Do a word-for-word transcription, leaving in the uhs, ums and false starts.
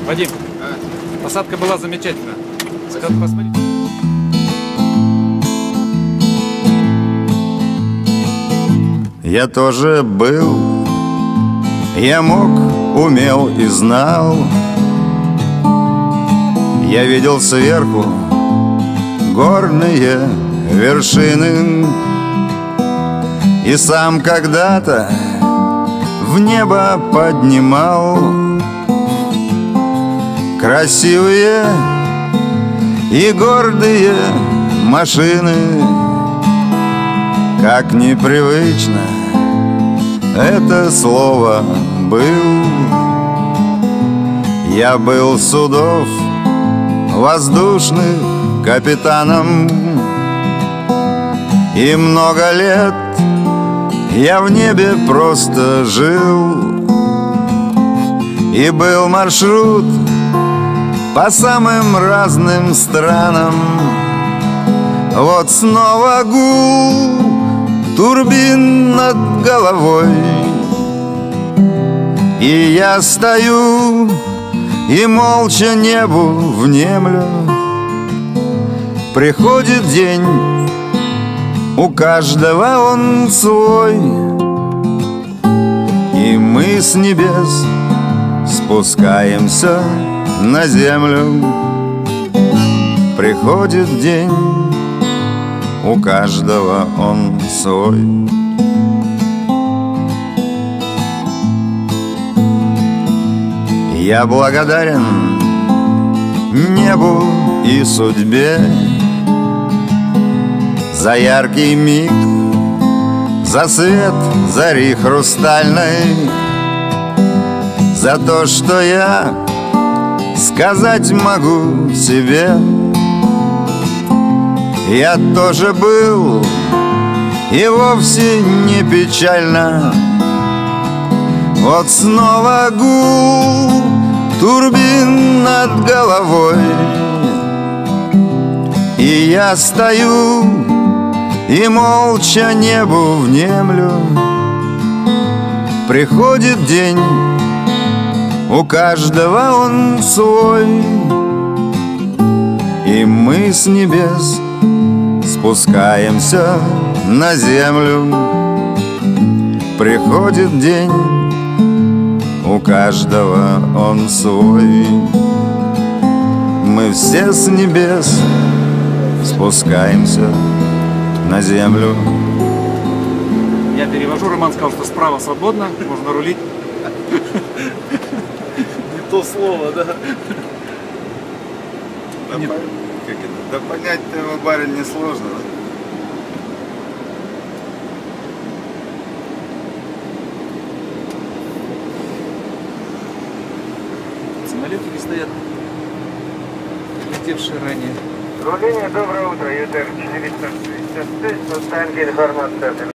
Вадим, а? Посадка была замечательная. Посмотри. Я тоже был, я мог, умел и знал. Я видел сверху горные вершины и сам когда-то в небо поднимал красивые и гордые машины. Как непривычно это слово «был». Я был судов воздушных капитаном, и много лет я в небе просто жил. И был маршрут по самым разным странам. Вот снова гул турбин над головой, и я стою и молча небу внемлю. Приходит день, у каждого он свой, и мы с небес спускаемся на землю. Приходит день, у каждого он свой. Я благодарен небу и судьбе за яркий миг, за свет зари хрустальной, за то, что я сказать могу себе: я тоже был, и вовсе не печально. Вот снова гул турбин над головой, и я стою и молча небу внемлю. Приходит день, у каждого он свой, и мы с небес спускаемся на землю. Приходит день, у каждого он свой. Мы все с небес спускаемся на землю. Я перевожу, Роман сказал, что справа свободно, можно рулить. Не то слово, да? Да, Нет. по... как это? Да понять-то его, барин, несложно. Самолетики стоят, летевшие ранее. Управление, доброе утро, ЮТР четыреста шестьдесят шесть, станция информация.